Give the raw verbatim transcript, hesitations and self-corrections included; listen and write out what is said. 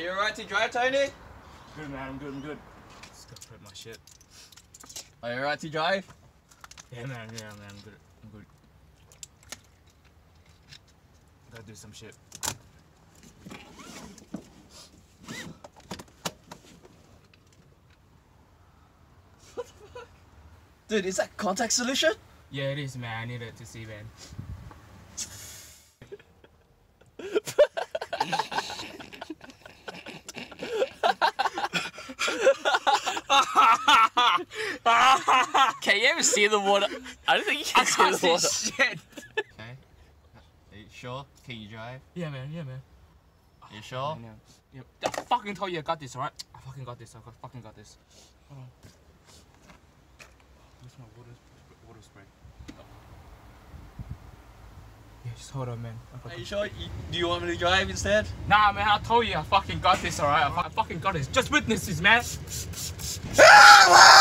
you alright to drive, Tony? Good, man. I'm good. I'm good. Just gotta prep my shit. Are you alright to drive? Yeah, man. Yeah, man. I'm good. I'm good. Gotta do some shit. What the fuck? Dude, is that contact solution? Yeah, it is, man. I need it to see, man. Can you ever see the water? I don't think you can I can't see the water. see shit. Okay. Are you sure? Can you drive? Yeah, man. Yeah, man. Are you sure? Yeah, yeah. I fucking told you I got this, alright? I fucking got this. I fucking got this. Hold on. Where's my water, water spray? Oh. Yeah, just hold on, man. Are you sure? You, do you want me to drive instead? Nah, man. I told you I fucking got this, alright? I, I fucking got this. Just witness this, man.